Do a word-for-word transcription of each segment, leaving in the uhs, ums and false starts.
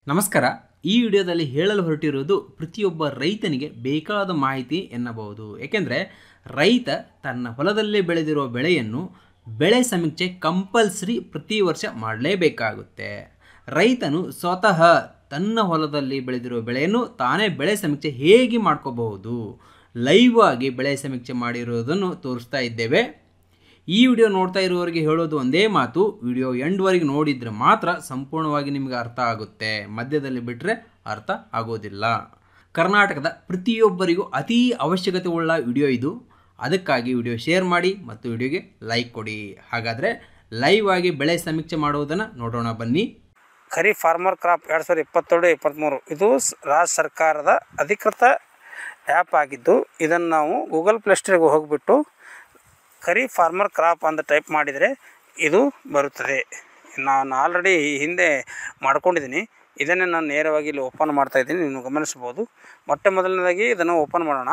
ನಮಸ್ಕಾರ. ಈ ವಿಡಿಯೋದಲ್ಲಿ ಹೇಳಲು ಹೊರಟಿರುವುದು ಪ್ರತಿಯೊಬ್ಬ ರೈತನಿಗೆ ಬೇಕಾದ ಮಾಹಿತಿ ಎನ್ನಬಹುದು. ಏಕೆಂದರೆ ರೈತ ತನ್ನ ಹೊಲದಲ್ಲಿ ಬೆಳೆದಿರುವ ಬೆಳೆಯನ್ನು ಬೆಳೆ ಸಮೀಕ್ಷೆ ಕಂಪಲ್ಸರಿ ಪ್ರತಿ ವರ್ಷ ಮಾಡಲೇಬೇಕಾಗುತ್ತೆ. ರೈತನು ಸ್ವತಃ ತನ್ನ ಹೊಲದಲ್ಲಿ ಬೆಳೆದಿರುವ ಬೆಳೆಯನ್ನು ತಾನೇ ಬೆಳೆ ಸಮೀಕ್ಷೆ ಹೇಗೆ ಮಾಡ್ಕೋಬಹುದು, ಲೈವ್ ಆಗಿ ಬೆಳೆ ಸಮೀಕ್ಷೆ ಮಾಡಿರುವುದನ್ನು ತೋರಿಸ್ತಾ ಇದ್ದೇವೆ. ಈ ವಿಡಿಯೋ ನೋಡ್ತಾ ಇರುವವರಿಗೆ ಹೇಳೋದು ಒಂದೇ ಮಾತು, ವಿಡಿಯೋ ಎಂಡ್ವರೆಗೆ ನೋಡಿದರೆ ಮಾತ್ರ ಸಂಪೂರ್ಣವಾಗಿ ನಿಮಗೆ ಅರ್ಥ ಆಗುತ್ತೆ, ಮಧ್ಯದಲ್ಲಿ ಬಿಟ್ಟರೆ ಅರ್ಥ ಆಗೋದಿಲ್ಲ. ಕರ್ನಾಟಕದ ಪ್ರತಿಯೊಬ್ಬರಿಗೂ ಅತೀ ಅವಶ್ಯಕತೆ ಉಳ್ಳ ವಿಡಿಯೋ ಇದು. ಅದಕ್ಕಾಗಿ ವಿಡಿಯೋ ಶೇರ್ ಮಾಡಿ ಮತ್ತು ವಿಡಿಯೋಗೆ ಲೈಕ್ ಕೊಡಿ. ಹಾಗಾದರೆ ಲೈವ್ ಆಗಿ ಬೆಳೆ ಸಮೀಕ್ಷೆ ಮಾಡುವುದನ್ನು ನೋಡೋಣ ಬನ್ನಿ. ಖರೀಫ್ ಫಾರ್ಮರ್ ಕ್ರಾಪ್ ಎರಡು ಸಾವಿರದ ಇಪ್ಪತ್ತೆರಡು ಇಪ್ಪತ್ತ್ಮೂರು ಇದು ರಾಜ್ಯ ಸರ್ಕಾರದ ಅಧಿಕೃತ ಆ್ಯಪ್ ಆಗಿದ್ದು, ಇದನ್ನು ನಾವು ಗೂಗಲ್ ಪ್ಲೇಸ್ಟೋರಿಗೆ ಹೋಗಿಬಿಟ್ಟು ಖರೀಫ್ ಫಾರ್ಮರ್ ಕ್ರಾಪ್ ಅಂತ ಟೈಪ್ ಮಾಡಿದರೆ ಇದು ಬರುತ್ತದೆ. ನಾನು ಆಲ್ರೆಡಿ ಹಿಂದೆ ಮಾಡ್ಕೊಂಡಿದ್ದೀನಿ, ಇದನ್ನೇ ನಾನು ನೇರವಾಗಿ ಇಲ್ಲಿ ಓಪನ್ ಮಾಡ್ತಾಯಿದ್ದೀನಿ, ನೀವು ಗಮನಿಸ್ಬೋದು. ಮೊಟ್ಟ ಮೊದಲನೇದಾಗಿ ಇದನ್ನು ಓಪನ್ ಮಾಡೋಣ.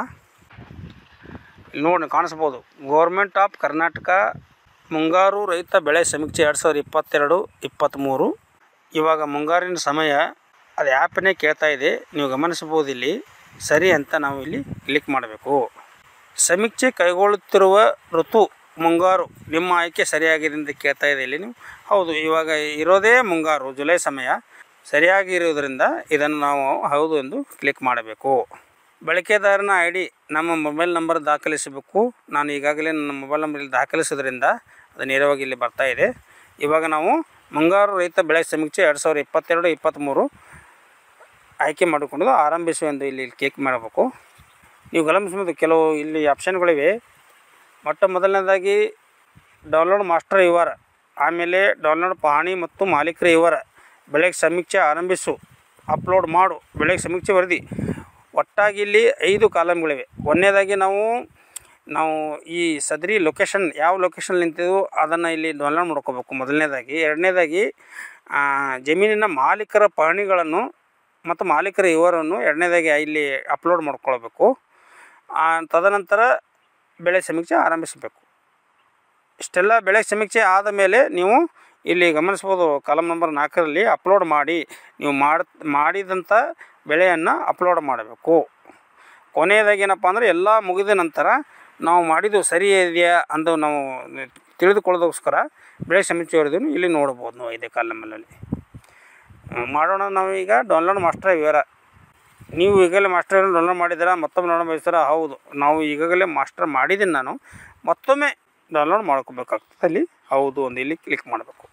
ಇಲ್ಲಿ ನೋಡಿ ಕಾಣಿಸ್ಬೋದು, ಗೌರ್ಮೆಂಟ್ ಆಫ್ ಕರ್ನಾಟಕ ಮುಂಗಾರು ರೈತ ಬೆಳೆ ಸಮೀಕ್ಷೆ ಎರಡು ಸಾವಿರದ ಇಪ್ಪತ್ತೆರಡು ಇಪ್ಪತ್ತ್ಮೂರು. ಇವಾಗ ಮುಂಗಾರಿನ ಸಮಯ, ಅದು ಆ್ಯಪನ್ನೇ ಕೇಳ್ತಾ ಇದೆ, ನೀವು ಗಮನಿಸ್ಬೋದು. ಇಲ್ಲಿ ಸರಿ ಅಂತ ನಾವು ಇಲ್ಲಿ ಕ್ಲಿಕ್ ಮಾಡಬೇಕು. ಸಮೀಕ್ಷೆ ಕೈಗೊಳ್ಳುತ್ತಿರುವ ಋತು ಮುಂಗಾರು, ನಿಮ್ಮ ಆಯ್ಕೆ ಸರಿಯಾಗಿದೆ ಅಂತ ಕೇಳ್ತಾ ಇದೆ ಇಲ್ಲಿ. ನೀವು ಹೌದು, ಇವಾಗ ಇರೋದೇ ಮುಂಗಾರು ಜುಲೈ ಸಮಯ ಸರಿಯಾಗಿ ಇರೋದರಿಂದ ಇದನ್ನು ನಾವು ಹೌದು ಎಂದು ಕ್ಲಿಕ್ ಮಾಡಬೇಕು. ಬಳಕೆದಾರನ ಐ ಡಿ ನಮ್ಮ ಮೊಬೈಲ್ ನಂಬರ್ ದಾಖಲಿಸಬೇಕು. ನಾನು ಈಗಾಗಲೇ ನನ್ನ ಮೊಬೈಲ್ ನಂಬರ್ ಇಲ್ಲಿ ದಾಖಲಿಸೋದ್ರಿಂದ ಅದು ನೇರವಾಗಿ ಇಲ್ಲಿ ಬರ್ತಾ ಇದೆ. ಇವಾಗ ನಾವು ಮುಂಗಾರು ರೈತ ಬೆಳೆ ಸಮೀಕ್ಷೆ ಎರಡು ಸಾವಿರದ ಇಪ್ಪತ್ತೆರಡು ಇಪ್ಪತ್ತ್ಮೂರು ಆಯ್ಕೆ ಮಾಡಿಕೊಂಡು ಆರಂಭಿಸು ಎಂದು ಇಲ್ಲಿ ಕ್ಲಿಕ್ ಮಾಡಬೇಕು. ನೀವು ಗಮನಿಸಬಹುದು, ಕೆಲವು ಇಲ್ಲಿ ಆಪ್ಷನ್ಗಳಿವೆ. ಮೊಟ್ಟ ಮೊದಲನೇದಾಗಿ ಡೌನ್ಲೋಡ್ ಮಾಸ್ಟರ್ ವಿವರ, ಆಮೇಲೆ ಡೌನ್ಲೋಡ್ ಪಹಣಿ ಮತ್ತು ಮಾಲೀಕರ ವಿವರ, ಬೆಳೆಗೆ ಸಮೀಕ್ಷೆ ಆರಂಭಿಸು, ಅಪ್ಲೋಡ್ ಮಾಡು, ಬೆಳೆಗೆ ಸಮೀಕ್ಷೆ ವರದಿ. ಒಟ್ಟಾಗಿ ಇಲ್ಲಿ ಐದು ಕಾಲಮ್ಗಳಿವೆ. ಒಂದನೇದಾಗಿ ನಾವು ನಾವು ಈ ಸದರಿ ಲೊಕೇಶನ್ ಯಾವ ಲೊಕೇಶನ್ ನಿಂತಿದ್ದು ಅದನ್ನು ಇಲ್ಲಿ ಡೌನ್ಲೋಡ್ ಮಾಡ್ಕೋಬೇಕು ಮೊದಲನೇದಾಗಿ. ಎರಡನೇದಾಗಿ ಜಮೀನಿನ ಮಾಲೀಕರ ಪಹಣಿಗಳನ್ನು ಮತ್ತು ಮಾಲೀಕರ ವಿವರವನ್ನು ಎರಡನೇದಾಗಿ ಇಲ್ಲಿ ಅಪ್ಲೋಡ್ ಮಾಡ್ಕೊಳ್ಬೇಕು. ತದನಂತರ ಬೆಳೆ ಸಮೀಕ್ಷೆ ಆರಂಭಿಸಬೇಕು. ಇಷ್ಟೆಲ್ಲ ಬೆಳೆ ಸಮೀಕ್ಷೆ ಆದ ಮೇಲೆ ನೀವು ಇಲ್ಲಿ ಗಮನಿಸ್ಬೋದು, ಕಾಲಮ್ ನಂಬರ್ ನಾಲ್ಕರಲ್ಲಿ ಅಪ್ಲೋಡ್ ಮಾಡಿ, ನೀವು ಮಾಡಿ ಮಾಡಿದಂಥ ಬೆಳೆಯನ್ನು ಅಪ್ಲೋಡ್ ಮಾಡಬೇಕು. ಕೊನೆಯದಾಗಿ ಏನಪ್ಪ ಅಂದರೆ ಎಲ್ಲ ಮುಗಿದ ನಂತರ ನಾವು ಮಾಡಿದ್ದು ಸರಿ ಇದೆಯಾ ಅಂತ ನಾವು ತಿಳಿದುಕೊಳ್ಳೋದಕ್ಕೋಸ್ಕರ ಬೆಳೆ ಸಮೀಕ್ಷೆ ವರದಿಯನ್ನು ಇಲ್ಲಿ ನೋಡ್ಬೋದು. ನಾವು ಇದೇ ಕಾಲಮಲ್ಲಿ ಮಾಡೋಣ. ನಾವು ಈಗ ಡೌನ್ಲೋಡ್ ಮಾಸ್ಟರ್ ವಿವರ, ನೀವು ಈಗಲೇ ಮಾಸ್ಟರ್ ಡೌನ್ಲೋಡ್ ಮಾಡಿದ್ದೀರಾ, ಮತ್ತೊಮ್ಮೆ ಡೌನ್ಲೋಡ್ ಮಾಡಿಸ್ತಾರ? ಹೌದು, ನಾವು ಈಗಾಗಲೇ ಮಾಸ್ಟರ್ ಮಾಡಿದ್ದೀನಿ, ನಾನು ಮತ್ತೊಮ್ಮೆ ಡೌನ್ಲೋಡ್ ಮಾಡ್ಕೋಬೇಕಾಗ್ತದೆ. ಅಲ್ಲಿ ಹೌದು ಒಂದು ಇಲ್ಲಿ ಕ್ಲಿಕ್ ಮಾಡಬೇಕು.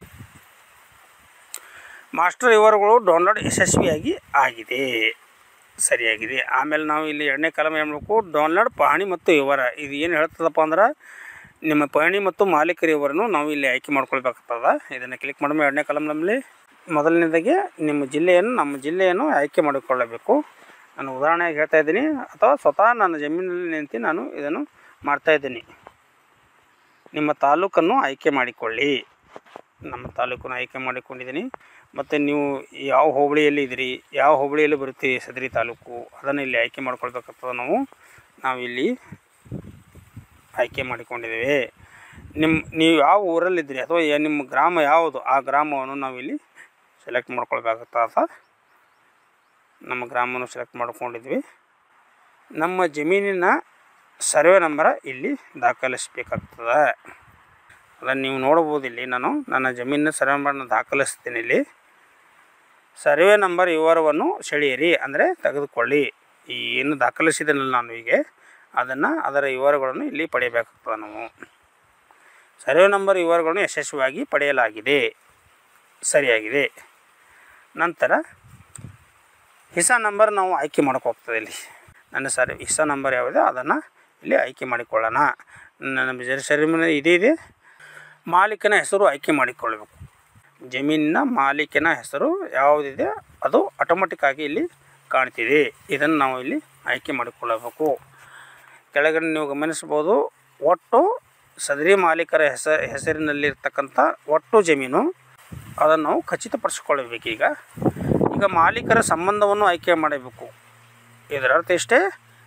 ಮಾಸ್ಟರ್ ವಿವರಗಳು ಡೌನ್ಲೋಡ್ ಯಶಸ್ವಿಯಾಗಿ ಆಗಿದೆ, ಸರಿಯಾಗಿದೆ. ಆಮೇಲೆ ನಾವು ಇಲ್ಲಿ ಎರಡನೇ ಕಾಲಮ್ ಏನು ಮಾಡಬೇಕು, ಡೌನ್ಲೋಡ್ ಪಹಣಿ ಮತ್ತು ವಿವರ. ಇದು ಏನು ಹೇಳ್ತದಪ್ಪ ಅಂದ್ರೆ ನಿಮ್ಮ ಪಹಣಿ ಮತ್ತು ಮಾಲೀಕರ ವಿವರನ್ನು ನಾವು ಇಲ್ಲಿ ಆಯ್ಕೆ ಮಾಡ್ಕೊಳ್ಬೇಕಾಗ್ತದೆ. ಇದನ್ನು ಕ್ಲಿಕ್ ಮಾಡಿದ್ರೆ ಎರಡನೇ ಕಾಲಮ್ನಲ್ಲಿ ಮೊದಲನೇದಾಗಿ ನಿಮ್ಮ ಜಿಲ್ಲೆಯನ್ನು ನಮ್ಮ ಜಿಲ್ಲೆಯನ್ನು ಆಯ್ಕೆ ಮಾಡಿಕೊಳ್ಳಬೇಕು. ನಾನು ಉದಾಹರಣೆಯಾಗಿ ಹೇಳ್ತಾ ಇದ್ದೀನಿ, ಅಥವಾ ಸ್ವತಃ ನನ್ನ ಜಮೀನಲ್ಲಿ ನಿಂತು ನಾನು ಇದನ್ನು ಮಾಡ್ತಾಯಿದ್ದೀನಿ. ನಿಮ್ಮ ತಾಲೂಕನ್ನು ಆಯ್ಕೆ ಮಾಡಿಕೊಳ್ಳಿ. ನಮ್ಮ ತಾಲೂಕನ್ನು ಆಯ್ಕೆ ಮಾಡಿಕೊಂಡಿದ್ದೀನಿ. ಮತ್ತು ನೀವು ಯಾವ ಹೋಬಳಿಯಲ್ಲಿ ಇದ್ದೀರಿ, ಯಾವ ಹೋಬಳಿಯಲ್ಲಿ ಬರುತ್ತೆ ಸದರಿ ತಾಲೂಕು, ಅದನ್ನು ಇಲ್ಲಿ ಆಯ್ಕೆ ಮಾಡ್ಕೊಳ್ಬೇಕಾಗ್ತದೆ. ನಾವು ನಾವಿಲ್ಲಿ ಆಯ್ಕೆ ಮಾಡಿಕೊಂಡಿದ್ದೇವೆ. ನಿಮ್ಮ ನೀವು ಯಾವ ಊರಲ್ಲಿದ್ದೀರಿ ಅಥವಾ ನಿಮ್ಮ ಗ್ರಾಮ ಯಾವುದು, ಆ ಗ್ರಾಮವನ್ನು ನಾವಿಲ್ಲಿ ಸೆಲೆಕ್ಟ್ ಮಾಡ್ಕೊಳ್ಬೇಕಾಗ್ತದೆ. ನಮ್ಮ ಗ್ರಾಮವನ್ನು ಸೆಲೆಕ್ಟ್ ಮಾಡ್ಕೊಂಡಿದ್ವಿ. ನಮ್ಮ ಜಮೀನಿನ ಸರ್ವೆ ನಂಬರ ಇಲ್ಲಿ ದಾಖಲಿಸಬೇಕಾಗ್ತದೆ. ಅದನ್ನು ನೀವು ನೋಡ್ಬೋದು. ಇಲ್ಲಿ ನಾನು ನನ್ನ ಜಮೀನಿನ ಸರ್ವೆ ನಂಬರನ್ನು ದಾಖಲಿಸ್ತೀನಿ. ಇಲ್ಲಿ ಸರ್ವೆ ನಂಬರ್ ವಿವರವನ್ನು ಸೆಳೆಯಿರಿ ಅಂದರೆ ತೆಗೆದುಕೊಳ್ಳಿ. ಈ ಏನು ದಾಖಲಿಸಿದನಲ್ಲ ನಾನು ಹೀಗೆ, ಅದನ್ನು ಅದರ ವಿವರಗಳನ್ನು ಇಲ್ಲಿ ಪಡೆಯಬೇಕಾಗ್ತದೆ. ನಾವು ಸರ್ವೆ ನಂಬರ್ ವಿವರಗಳನ್ನು ಯಶಸ್ವಿಯಾಗಿ ಪಡೆಯಲಾಗಿದೆ, ಸರಿಯಾಗಿದೆ. ನಂತರ ಹಿಸ ನಂಬರ್ ನಾವು ಆಯ್ಕೆ ಮಾಡ್ಕೋಗ್ತದೆ. ಇಲ್ಲಿ ನನ್ನ ಸರಿ ಹಿಸ ನಂಬರ್ ಯಾವುದೇ ಅದನ್ನು ಇಲ್ಲಿ ಆಯ್ಕೆ ಮಾಡಿಕೊಳ್ಳೋಣ. ನನ್ನ ಸರ್ವೆ ಇದೇ ಇದೆ. ಮಾಲೀಕನ ಹೆಸರು ಆಯ್ಕೆ ಮಾಡಿಕೊಳ್ಳಬೇಕು. ಜಮೀನಿನ ಮಾಲೀಕನ ಹೆಸರು ಯಾವುದಿದೆ ಅದು ಆಟೋಮೆಟಿಕ್ಕಾಗಿ ಇಲ್ಲಿ ಕಾಣ್ತಿದೆ. ಇದನ್ನು ನಾವು ಇಲ್ಲಿ ಆಯ್ಕೆ ಮಾಡಿಕೊಳ್ಳಬೇಕು. ಕೆಳಗಡೆ ನೀವು ಗಮನಿಸ್ಬೋದು, ಒಟ್ಟು ಸದರಿ ಮಾಲೀಕರ ಹೆಸ ಹೆಸರಿನಲ್ಲಿರ್ತಕ್ಕಂಥ ಒಟ್ಟು ಜಮೀನು ಅದನ್ನು ನಾವು ಖಚಿತಪಡಿಸ್ಕೊಳ್ಬೇಕು. ಈಗ ಈಗ ಮಾಲೀಕರ ಸಂಬಂಧವನ್ನು ಆಯ್ಕೆ ಮಾಡಬೇಕು. ಇದರ ಅರ್ಥ ಇಷ್ಟೇ,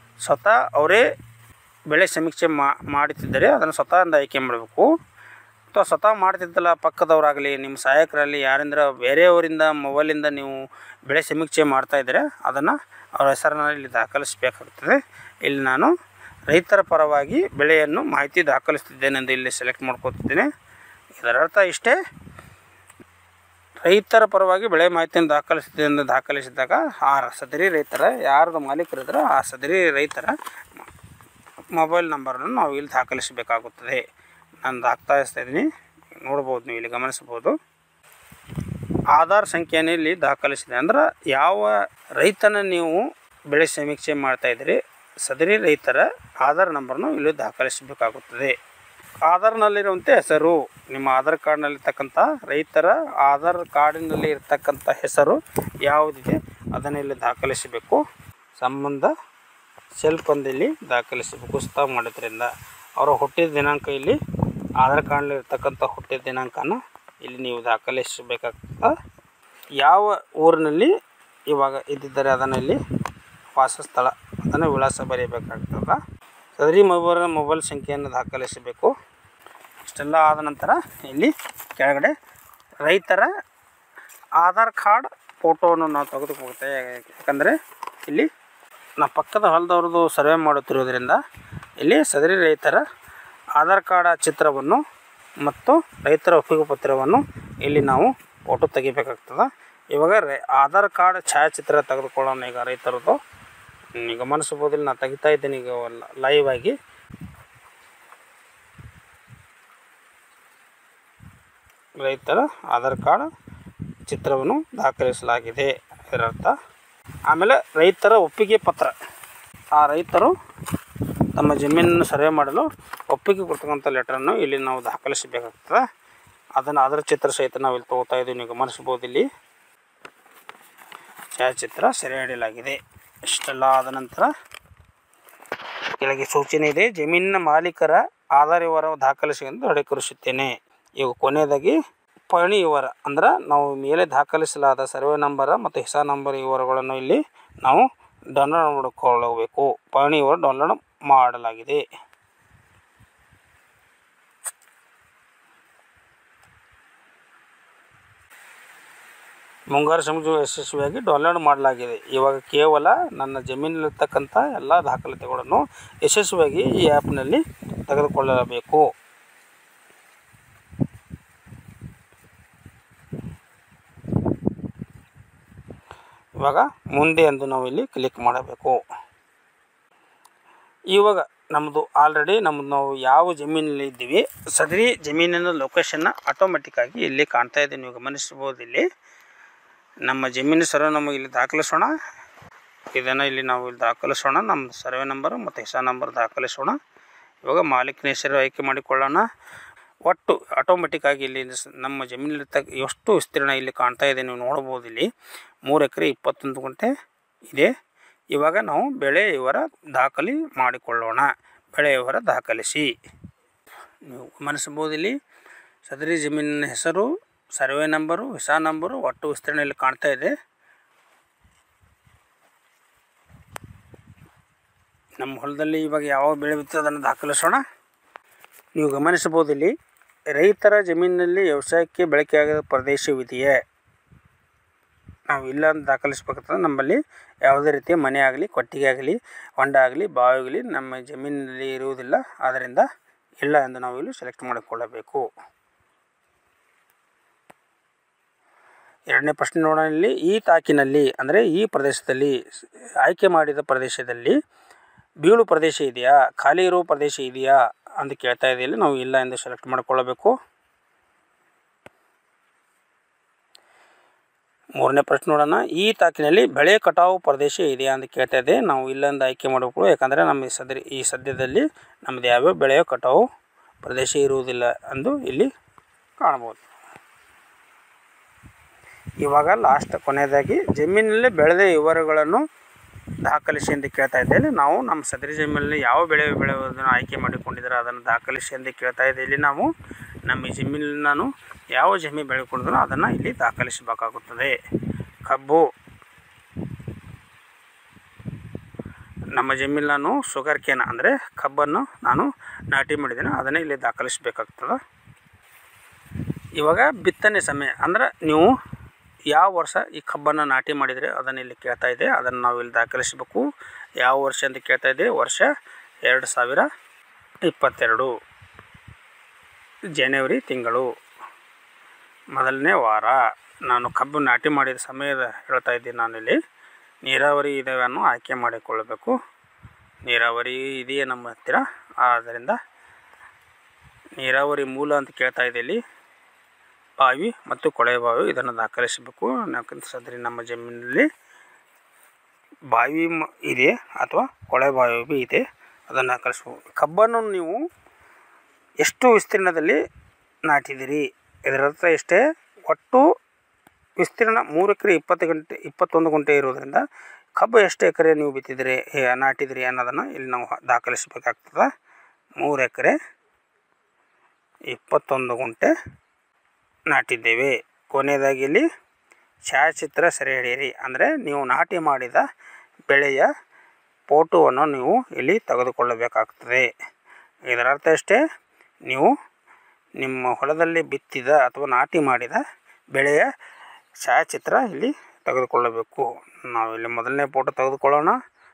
ಸ್ವತಃ ಅವರೇ ಬೆಳೆ ಸಮೀಕ್ಷೆ ಮಾಡುತ್ತಿದ್ದರೆ ಅದನ್ನು ಸ್ವತಃ ಆಯ್ಕೆ ಮಾಡಬೇಕು. ಅಥವಾ ಸ್ವತಃ ಮಾಡ್ತಿದ್ದಲ್ಲ ಪಕ್ಕದವರಾಗಲಿ ನಿಮ್ಮ ಸಹಾಯಕರಲ್ಲಿ ಯಾರಿಂದ ಬೇರೆಯವರಿಂದ ಮೊಬೈಲಿಂದ ನೀವು ಬೆಳೆ ಸಮೀಕ್ಷೆ ಮಾಡ್ತಾಯಿದ್ರೆ ಅದನ್ನು ಅವರ ಹೆಸರನ್ನು ಇಲ್ಲಿ ದಾಖಲಿಸಬೇಕಾಗುತ್ತದೆ. ಇಲ್ಲಿ ನಾನು ರೈತರ ಪರವಾಗಿ ಬೆಳೆಯನ್ನು ಮಾಹಿತಿ ದಾಖಲಿಸ್ತಿದ್ದೇನೆ ಎಂದು ಇಲ್ಲಿ ಸೆಲೆಕ್ಟ್ ಮಾಡ್ಕೊತಿದ್ದೇನೆ. ಇದರ ಅರ್ಥ ಇಷ್ಟೇ, ರೈತರ ಪರವಾಗಿ ಬೆಳೆ ಮಾಹಿತಿಯನ್ನು ದಾಖಲಿಸ್ತಿದ್ದೆ ಎಂದು ದಾಖಲಿಸಿದಾಗ ಆ ಸದರಿ ರೈತರ ಯಾರ್ದು ಮಾಲೀಕರಿದ್ರೆ ಆ ಸದರಿ ರೈತರ ಮೊಬೈಲ್ ನಂಬರನ್ನು ನಾವು ಇಲ್ಲಿ ದಾಖಲಿಸಬೇಕಾಗುತ್ತದೆ. ನಾನು ದಾಖಲಿಸ್ತಾ ಇದ್ದೀನಿ, ನೋಡ್ಬೋದು, ನೀವು ಇಲ್ಲಿ ಗಮನಿಸ್ಬೋದು. ಆಧಾರ್ ಸಂಖ್ಯೆಯನ್ನು ಇಲ್ಲಿ ದಾಖಲಿಸಿದೆ ಅಂದ್ರೆ ಯಾವ ರೈತನ ನೀವು ಬೆಳೆ ಸಮೀಕ್ಷೆ ಮಾಡ್ತಾಯಿದ್ರಿ ಸದರಿ ರೈತರ ಆಧಾರ್ ನಂಬರನ್ನು ಇಲ್ಲಿ ದಾಖಲಿಸಬೇಕಾಗುತ್ತದೆ. ಆಧಾರ್ನಲ್ಲಿರುವಂತೆ ಹೆಸರು, ನಿಮ್ಮ ಆಧಾರ್ ಕಾರ್ಡ್ನಲ್ಲಿರ್ತಕ್ಕಂಥ ರೈತರ ಆಧಾರ್ ಕಾರ್ಡಿನಲ್ಲಿ ಇರ್ತಕ್ಕಂಥ ಹೆಸರು ಯಾವುದಿದೆ ಅದನ್ನು ಇಲ್ಲಿ ದಾಖಲಿಸಬೇಕು. ಸಂಬಂಧ ಸೆಲ್ಫ್ ಒಂದು ಇಲ್ಲಿ ದಾಖಲಿಸಬೇಕು. ಸ್ವತಃ ಮಾಡೋದ್ರಿಂದ ಅವರ ಹುಟ್ಟಿದ ದಿನಾಂಕ ಇಲ್ಲಿ ಆಧಾರ್ ಕಾರ್ಡ್ನಲ್ಲಿ ಇರ್ತಕ್ಕಂಥ ಹುಟ್ಟಿದ ದಿನಾಂಕನ ಇಲ್ಲಿ ನೀವು ದಾಖಲಿಸಬೇಕಾಗ್ತದೆ. ಯಾವ ಊರಿನಲ್ಲಿ ಇವಾಗ ಇದ್ದಿದ್ದಾರೆ ಅದನ್ನು ಇಲ್ಲಿ ವಾಸಸ್ಥಳ ಅದನ್ನು ವಿಳಾಸ ಬರೆಯಬೇಕಾಗ್ತದೆ. ಸದರಿ ಮೊಬೈಲ್ ಮೊಬೈಲ್ ಸಂಖ್ಯೆಯನ್ನು ದಾಖಲಿಸಬೇಕು. ಇಷ್ಟೆಲ್ಲ ಆದ ನಂತರ ಇಲ್ಲಿ ಕೆಳಗಡೆ ರೈತರ ಆಧಾರ್ ಕಾರ್ಡ್ ಫೋಟೋವನ್ನು ನಾವು ತೆಗೆದುಕೊಳ್ತೇವೆ. ಯಾಕಂದರೆ ಇಲ್ಲಿ ನಾವು ಪಕ್ಕದ ಹೊಲದವ್ರದ್ದು ಸರ್ವೆ ಮಾಡುತ್ತಿರೋದ್ರಿಂದ ಇಲ್ಲಿ ಸದರಿ ರೈತರ ಆಧಾರ್ ಕಾರ್ಡ್ ಚಿತ್ರವನ್ನು ಮತ್ತು ರೈತರ ಒಪ್ಪಿಗೆ ಪತ್ರವನ್ನು ಇಲ್ಲಿ ನಾವು ಫೋಟೋ ತೆಗಿಬೇಕಾಗ್ತದೆ. ಇವಾಗ ರೈ ಆಧಾರ್ ಕಾರ್ಡ್ ಛಾಯಾಚಿತ್ರ ತೆಗೆದುಕೊಳ್ಳೋಣ. ಈಗ ರೈತರದ್ದು ಈಗ ಗಮನಿಸ್ಬೋದು, ಇಲ್ಲಿ ನಾನು ತೆಗಿತಾ ಇದ್ದೀನಿ ಈಗ ಲೈವ್ ಆಗಿ. ರೈತರ ಆಧಾರ್ ಕಾರ್ಡ್ ಚಿತ್ರವನ್ನು ದಾಖಲಿಸಲಾಗಿದೆ ಇದರರ್ಥ. ಆಮೇಲೆ ರೈತರ ಒಪ್ಪಿಗೆ ಪತ್ರ, ಆ ರೈತರು ತಮ್ಮ ಜಮೀನನ್ನು ಸರ್ವೆ ಮಾಡಲು ಒಪ್ಪಿಗೆ ಕೊಡ್ತಕ್ಕಂಥ ಲೆಟ್ರನ್ನು ಇಲ್ಲಿ ನಾವು ದಾಖಲಿಸಬೇಕಾಗ್ತದೆ. ಅದನ್ನು ಅದರ ಚಿತ್ರ ಸಹಿತ ನಾವು ಇಲ್ಲಿ ತೊಗೋತಾ ಇದ್ದೀವಿ, ನೀವು ಗಮನಿಸ್ಬೋದು. ಇಲ್ಲಿ ಛಾಯಾಚಿತ್ರ ಸೆರೆ ಹಿಡಿಯಲಾಗಿದೆ. ಇಷ್ಟೆಲ್ಲ ಆದ ನಂತರ ಕೆಳಗೆ ಸೂಚನೆ ಇದೆ, ಜಮೀನಿನ ಮಾಲೀಕರ ಆಧಾರ ವಿವರ ದಾಖಲಿಸಿ ಎಂದು ದೃಢೀಕರಿಸುತ್ತೇನೆ. ಈಗ ಕೊನೆಯದಾಗಿ ಪಹಣಿ ವಿವರ ಅಂದ್ರೆ ನಾವು ಮೇಲೆ ದಾಖಲಿಸಲಾದ ಸರ್ವೆ ನಂಬರ ಮತ್ತು ಹಿಸಾ ನಂಬರ್ ವಿವರಗಳನ್ನು ಇಲ್ಲಿ ನಾವು ಡೌನ್ಲೋಡ್ ಮಾಡಿಕೊಳ್ಳಬೇಕು. ಪಹಣಿ ವಿವರ ಡೌನ್ಲೋಡ್ ಮಾಡಲಾಗಿದೆ. ಮುಂಗಾರು ಸಮೀಕ್ಷೆ ಯಶಸ್ವಿಯಾಗಿ ಡೌನ್ಲೋಡ್ ಮಾಡಲಾಗಿದೆ. ಇವಾಗ ಕೇವಲ ನನ್ನ ಜಮೀನಲ್ಲಿರ್ತಕ್ಕಂಥ ಎಲ್ಲ ದಾಖಲಾತಿಗಳನ್ನು ಯಶಸ್ವಿಯಾಗಿ ಈ ಆ್ಯಪ್ನಲ್ಲಿ ತೆಗೆದುಕೊಳ್ಳಬೇಕು. ಇವಾಗ ಮುಂದೆ ಎಂದು ನಾವು ಇಲ್ಲಿ ಕ್ಲಿಕ್ ಮಾಡಬೇಕು. ಇವಾಗ ನಮ್ಮದು ಆಲ್ರೆಡಿ ನಮ್ಮದು ನಾವು ಯಾವ ಜಮೀನಲ್ಲಿ ಇದ್ದೀವಿ ಸದರಿ ಜಮೀನಿನ ಲೊಕೇಶನ್ನ ಆಟೋಮೆಟಿಕ್ಕಾಗಿ ಇಲ್ಲಿ ಕಾಣ್ತಾ ಇದೆ, ನೀವು ಗಮನಿಸ್ಬೋದು. ಇಲ್ಲಿ ನಮ್ಮ ಜಮೀನು ಸರ್ವೆ ನಮಗೆ ಇಲ್ಲಿ ದಾಖಲಿಸೋಣ. ಇದನ್ನು ಇಲ್ಲಿ ನಾವು ಇಲ್ಲಿ ದಾಖಲಿಸೋಣ, ನಮ್ಮ ಸರ್ವೆ ನಂಬರು ಮತ್ತು ಹಿಸಾ ನಂಬರ್ ದಾಖಲಿಸೋಣ. ಇವಾಗ ಮಾಲೀಕನ ಹೆಸರು ಆಯ್ಕೆ ಮಾಡಿಕೊಳ್ಳೋಣ. ಒಟ್ಟು ಆಟೋಮೆಟಿಕ್ಕಾಗಿ ಇಲ್ಲಿ ನಮ್ಮ ಜಮೀನಲ್ಲಿರ್ತಕ್ಕ ಎಷ್ಟು ವಿಸ್ತೀರ್ಣ ಇಲ್ಲಿ ಕಾಣ್ತಾ ಇದೆ, ನೀವು ನೋಡ್ಬೋದು. ಇಲ್ಲಿ ಮೂರು ಎಕರೆ ಇಪ್ಪತ್ತೊಂದು ಗುಂಟೆ ಇದೆ. ಇವಾಗ ನಾವು ಬೆಳೆ ವಿವರ ದಾಖಲೆ ಮಾಡಿಕೊಳ್ಳೋಣ. ಬೆಳೆ ವಿವರ ದಾಖಲಿಸಿ, ನೀವು ಗಮನಿಸ್ಬೋದು. ಇಲ್ಲಿ ಸದರಿ ಜಮೀನಿನ ಹೆಸರು, ಸರ್ವೆ ನಂಬರು, ಹಿಸಾ ನಂಬರು, ಒಟ್ಟು ವಿಸ್ತೀರ್ಣ ಇಲ್ಲಿ ಕಾಣ್ತಾ ಇದೆ. ನಮ್ಮ ಹೊಲದಲ್ಲಿ ಇವಾಗ ಯಾವ ಬೆಳೆ ಬಿತ್ತೋ ಅದನ್ನು ದಾಖಲಿಸೋಣ. ನೀವು ಗಮನಿಸಬಹುದು, ಇಲ್ಲಿ ರೈತರ ಜಮೀನಿನಲ್ಲಿ ವ್ಯವಸಾಯಕ್ಕೆ ಬಳಕೆಯಾಗದ ಪ್ರದೇಶವಿದೆಯೇ, ನಾವು ಇಲ್ಲ ಅಂತ ದಾಖಲಿಸಬೇಕಾಗ್ತದೆ. ನಮ್ಮಲ್ಲಿ ಯಾವುದೇ ರೀತಿಯ ಮನೆ ಆಗಲಿ, ಕೊಟ್ಟಿಗೆ ಆಗಲಿ, ಹೊಂಡ ಆಗಲಿ, ಬಾವಿ ಆಗಲಿ ನಮ್ಮ ಜಮೀನಿನಲ್ಲಿ ಇರುವುದಿಲ್ಲ. ಆದ್ದರಿಂದ ಇಲ್ಲ ಎಂದು ನಾವು ಇಲ್ಲಿ ಸೆಲೆಕ್ಟ್ ಮಾಡಿಕೊಳ್ಳಬೇಕು. ಎರಡನೇ ಪ್ರಶ್ನೆ ನೋಡೋಣ. ಇಲ್ಲಿ ಈ ತಾಕಿನಲ್ಲಿ ಅಂದರೆ ಈ ಪ್ರದೇಶದಲ್ಲಿ ಆಯ್ಕೆ ಮಾಡಿದ ಪ್ರದೇಶದಲ್ಲಿ ಬೀಳು ಪ್ರದೇಶ ಇದೆಯಾ, ಖಾಲಿ ಇರುವ ಪ್ರದೇಶ ಇದೆಯಾ ಅಂತ ಕೇಳ್ತಾ ಇದೆ. ಇಲ್ಲಿ ನಾವು ಇಲ್ಲ ಎಂದು ಸೆಲೆಕ್ಟ್ ಮಾಡಿಕೊಳ್ಳಬೇಕು. ಮೂರನೇ ಪ್ರಶ್ನೆ ನೋಡೋಣ. ಈ ತಾಕಿನಲ್ಲಿ ಬೆಳೆ ಕಟಾವು ಪ್ರದೇಶ ಇದೆಯಾ ಅಂತ ಕೇಳ್ತಾ ಇದೆ. ನಾವು ಇಲ್ಲ ಎಂದು ಆಯ್ಕೆ ಮಾಡಬೇಕು, ಯಾಕಂದರೆ ನಮ್ಮ ಸದ್ಯ ಈ ಸದ್ಯದಲ್ಲಿ ನಮ್ಮದು ಯಾವ್ಯಾವ ಬೆಳೆಯ ಕಟಾವು ಪ್ರದೇಶ ಇರುವುದಿಲ್ಲ ಎಂದು ಇಲ್ಲಿ ಕಾಣ್ಬೋದು. ಇವಾಗ ಲಾಸ್ಟ್ ಕೊನೆಯದಾಗಿ ಜಮೀನಲ್ಲಿ ಬೆಳೆದ ವಿವರಗಳನ್ನು ದಾಖಲಿಸಿ ಎಂದು ಕೇಳ್ತಾ ಇದ್ದೇನೆ. ನಾವು ನಮ್ಮ ಸದರಿ ಜಮೀನಲ್ಲಿ ಯಾವ ಬೆಳೆ ಬೆಳೆಯೋದನ್ನು ಆಯ್ಕೆ ಮಾಡಿಕೊಂಡಿದ್ದಾರೆ ಅದನ್ನು ದಾಖಲಿಸಿ ಎಂದು ಕೇಳ್ತಾ ಇದೆ. ಇಲ್ಲಿ ನಾವು ನಮ್ಮ ಜಮೀನಲ್ಲಿ ನಾನು ಯಾವ ಜಮೀನು ಬೆಳೆದುಕೊಂಡಿದ್ರು ಅದನ್ನು ಇಲ್ಲಿ ದಾಖಲಿಸಬೇಕಾಗುತ್ತದೆ. ಕಬ್ಬು, ನಮ್ಮ ಜಮೀನಲ್ಲಿ ನಾನು ಶುಗರ್ ಕೇನ್ ಅಂದರೆ ಕಬ್ಬನ್ನು ನಾನು ನಾಟಿ ಮಾಡಿದ್ದೇನೆ, ಅದನ್ನು ಇಲ್ಲಿ ದಾಖಲಿಸಬೇಕಾಗ್ತದೆ. ಇವಾಗ ಬಿತ್ತನೆ ಸಮಯ ಅಂದ್ರೆ ನೀವು ಯಾವ ವರ್ಷ ಈ ಕಬ್ಬನ್ನು ನಾಟಿ ಮಾಡಿದರೆ ಅದನ್ನು ಇಲ್ಲಿ ಕೇಳ್ತಾ ಇದೆ, ಅದನ್ನು ನಾವು ಇಲ್ಲಿ ದಾಖಲಿಸಬೇಕು. ಯಾವ ವರ್ಷ ಅಂತ ಕೇಳ್ತಾ ಇದೆ, ವರ್ಷ ಎರಡು ಸಾವಿರ ಇಪ್ಪತ್ತೆರಡು ಜನವರಿ ತಿಂಗಳು ಮೊದಲನೇ ವಾರ. ನಾನು ಕಬ್ಬು ನಾಟಿ ಮಾಡಿದ ಸಮಯದ ಹೇಳ್ತಾ ಇದ್ದೀನಿ. ನಾನಿಲ್ಲಿ ನೀರಾವರಿ ಇದನ್ನು ಆಯ್ಕೆ ಮಾಡಿಕೊಳ್ಳಬೇಕು. ನೀರಾವರಿ ಇದೆಯೇ ನಮ್ಮ ಹತ್ತಿರ, ಆದ್ದರಿಂದ ನೀರಾವರಿ ಮೂಲ ಅಂತ ಕೇಳ್ತಾ ಇದೆ. ಇಲ್ಲಿ ಬಾವಿ ಮತ್ತು ಕೊಳವೆ ಬಾವಿ ಇದನ್ನು ದಾಖಲಿಸಬೇಕು. ಯಾಕಂತ ಸದ್ರಿ ನಮ್ಮ ಜಮೀನಲ್ಲಿ ಬಾವಿ ಇದೆ ಅಥವಾ ಕೊಳವೆ ಬಾವಿ ಇದೆ, ಅದನ್ನು ದಾಖಲಿಸಬೇಕು. ಕಬ್ಬನ್ನು ನೀವು ಎಷ್ಟು ವಿಸ್ತೀರ್ಣದಲ್ಲಿ ನಾಟಿದಿರಿ, ಇದರರ್ಥ ಎಷ್ಟೇ, ಒಟ್ಟು ವಿಸ್ತೀರ್ಣ ಮೂರು ಎಕರೆ ಇಪ್ಪತ್ತು ಗಂಟೆ ಇಪ್ಪತ್ತೊಂದು ಗುಂಟೆ ಇರೋದರಿಂದ ಕಬ್ಬು ಎಷ್ಟು ಎಕರೆ ನೀವು ಬಿತ್ತಿದಿರಿ ನಾಟಿದಿರಿ ಅನ್ನೋದನ್ನು ಇಲ್ಲಿ ನಾವು ದಾಖಲಿಸಬೇಕಾಗ್ತದೆ. ಮೂರು ಎಕರೆ ಇಪ್ಪತ್ತೊಂದು ಗುಂಟೆ ನಾಟಿದ್ದೇವೆ. ಕೊನೆಯದಾಗಿ ಇಲ್ಲಿ ಛಾಯಾಚಿತ್ರ ಸೆರೆ ಹಿಡಿಯಿರಿ, ಅಂದರೆ ನೀವು ನಾಟಿ ಮಾಡಿದ ಬೆಳೆಯ ಫೋಟೋವನ್ನು ನೀವು ಇಲ್ಲಿ ತೆಗೆದುಕೊಳ್ಳಬೇಕಾಗ್ತದೆ. ಇದರ ಅರ್ಥ ಅಷ್ಟೇ, ನೀವು ನಿಮ್ಮ ಹೊಲದಲ್ಲಿ ಬಿತ್ತಿದ ಅಥವಾ ನಾಟಿ ಮಾಡಿದ ಬೆಳೆಯ ಛಾಯಾಚಿತ್ರ ಇಲ್ಲಿ ತೆಗೆದುಕೊಳ್ಳಬೇಕು. ನಾವು ಇಲ್ಲಿ ಮೊದಲನೇ ಫೋಟೋ ತೆಗೆದುಕೊಳ್ಳೋಣ.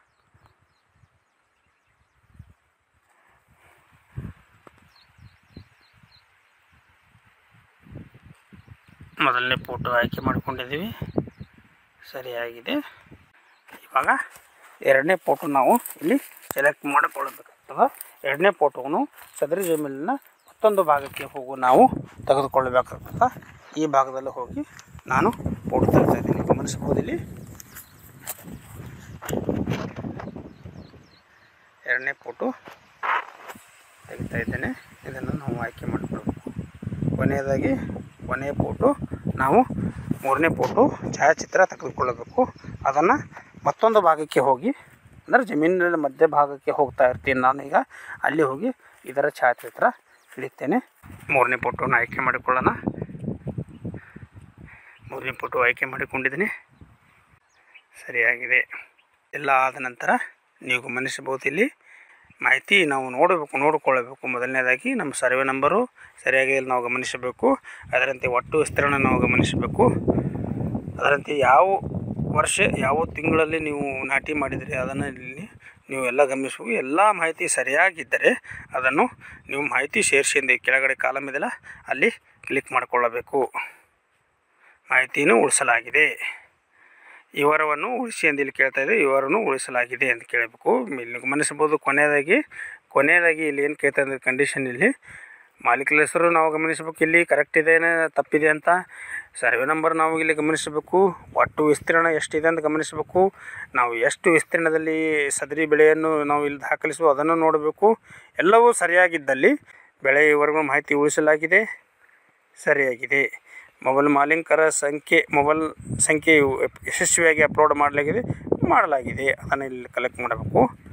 ಮೊದಲನೇ ಫೋಟೋ ಆಯ್ಕೆ ಮಾಡಿಕೊಂಡಿದ್ದೀವಿ, ಸರಿಯಾಗಿದೆ. ಇವಾಗ ಎರಡನೇ ಫೋಟೋ ನಾವು ಇಲ್ಲಿ ಸೆಲೆಕ್ಟ್ ಮಾಡಿಕೊಳ್ಳಬೇಕಾಗ್ತದೆ. ಎರಡನೇ ಫೋಟೋವನ್ನು ಸದರಿ ಜಮೀನಿನ ಮತ್ತೊಂದು ಭಾಗಕ್ಕೆ ಹೋಗು ನಾವು ತೆಗೆದುಕೊಳ್ಳಬೇಕಾಗ್ತದೆ. ಈ ಭಾಗದಲ್ಲಿ ಹೋಗಿ ನಾನು ಫೋಟೋ ತೆಗಿತಾ ಇದ್ದೀನಿ, ಗಮನಿಸಬಹುದು. ಇಲ್ಲಿ ಎರಡನೇ ಫೋಟೋ ತೆಗಿತಾ ಇದ್ದೇನೆ, ಇದನ್ನು ನಾವು ಆಯ್ಕೆ ಮಾಡಿಕೊಳ್ಬೇಕು. ಕೊನೆಯದಾಗಿ ಕೊನೆಯ ಫೋಟೋ ನಾವು ಮೂರನೇ ಫೋಟೋ ಛಾಯಾಚಿತ್ರ ತೆಗೆದುಕೊಳ್ಳಬೇಕು. ಅದನ್ನು ಮತ್ತೊಂದು ಭಾಗಕ್ಕೆ ಹೋಗಿ, ಅಂದರೆ ಜಮೀನಿನ ಮಧ್ಯ ಭಾಗಕ್ಕೆ ಹೋಗ್ತಾ ಇರ್ತೀನಿ ನಾನು. ಈಗ ಅಲ್ಲಿ ಹೋಗಿ ಇದರ ಛಾಯಾಚಿತ್ರ ಹಿಡಿತೇನೆ. ಮೂರನೇ ಫೋಟೋನ ಆಯ್ಕೆ ಮಾಡಿಕೊಳ್ಳೋಣ. ಮೂರನೇ ಫೋಟೋ ಆಯ್ಕೆ ಮಾಡಿಕೊಂಡಿದ್ದೀನಿ, ಸರಿಯಾಗಿದೆ. ಎಲ್ಲ ಆದ ನಂತರ ನೀವು ಗಮನಿಸಬಹುದು, ಇಲ್ಲಿ ಮಾಹಿತಿ ನಾವು ನೋಡಬೇಕು ನೋಡಿಕೊಳ್ಳಬೇಕು. ಮೊದಲನೇದಾಗಿ ನಮ್ಮ ಸರ್ವೆ ನಂಬರು ಸರಿಯಾಗಿ ಇಲ್ಲಿ ನಾವು ಗಮನಿಸಬೇಕು. ಅದರಂತೆ ಒಟ್ಟು ವಿಸ್ತೀರ್ಣ ನಾವು ಗಮನಿಸಬೇಕು. ಅದರಂತೆ ಯಾವ ವರ್ಷ ಯಾವ ತಿಂಗಳಲ್ಲಿ ನೀವು ನಾಟಿ ಮಾಡಿದರೆ ಅದನ್ನು ಇಲ್ಲಿ ನೀವು ಎಲ್ಲ ಗಮನಿಸಬೇಕು. ಎಲ್ಲ ಮಾಹಿತಿ ಸರಿಯಾಗಿದ್ದರೆ ಅದನ್ನು ನೀವು ಮಾಹಿತಿ ಸೇರಿಸಿಂದ ಕೆಳಗಡೆ ಕಾಲಮ್ ಇದೆಯಲ್ಲ ಅಲ್ಲಿ ಕ್ಲಿಕ್ ಮಾಡಿಕೊಳ್ಳಬೇಕು. ಮಾಹಿತಿಯನ್ನು ಉಳಿಸಲಾಗಿದೆ, ವಿವರವನ್ನು ಉಳಿಸಿ ಎಂದು ಇಲ್ಲಿ ಕೇಳ್ತಾ ಇದೆ. ವಿವರವನ್ನು ಉಳಿಸಲಾಗಿದೆ ಅಂತ ಕೇಳಬೇಕು. ಇಲ್ಲಿ ಗಮನಿಸಬಹುದು. ಕೊನೆಯದಾಗಿ ಕೊನೆಯದಾಗಿ ಇಲ್ಲಿ ಏನು ಕೇಳ್ತಾ ಇದ್ದಾರೆ ಕಂಡೀಷನ್, ಇಲ್ಲಿ ಮಾಲೀಕರ ಹೆಸರು ನಾವು ಗಮನಿಸಬೇಕು. ಇಲ್ಲಿ ಕರೆಕ್ಟ್ ಇದೆ ತಪ್ಪಿದೆ ಅಂತ. ಸರ್ವೆ ನಂಬರ್ ನಾವು ಇಲ್ಲಿ ಗಮನಿಸಬೇಕು. ಒಟ್ಟು ವಿಸ್ತೀರ್ಣ ಎಷ್ಟಿದೆ ಅಂತ ಗಮನಿಸಬೇಕು. ನಾವು ಎಷ್ಟು ವಿಸ್ತೀರ್ಣದಲ್ಲಿ ಸದರಿ ಬೆಳೆಯನ್ನು ನಾವು ಇಲ್ಲಿ ದಾಖಲಿಸುವ ಅದನ್ನು ನೋಡಬೇಕು. ಎಲ್ಲವೂ ಸರಿಯಾಗಿದ್ದಲ್ಲಿ ಬೆಳೆ ವಿವರಗಳ ಮಾಹಿತಿ ಉಳಿಸಲಾಗಿದೆ, ಸರಿಯಾಗಿದೆ. ಮೊಬೈಲ್ ಮಾಲೀಕರ ಸಂಖ್ಯೆ ಮೊಬೈಲ್ ಸಂಖ್ಯೆ ಯಶಸ್ವಿಯಾಗಿ ಅಪ್ಲೋಡ್ ಮಾಡಲಾಗಿದೆ ಮಾಡಲಾಗಿದೆ ಅದನ್ನು ಇಲ್ಲಿ ಕಲೆಕ್ಟ್ ಮಾಡಬೇಕು.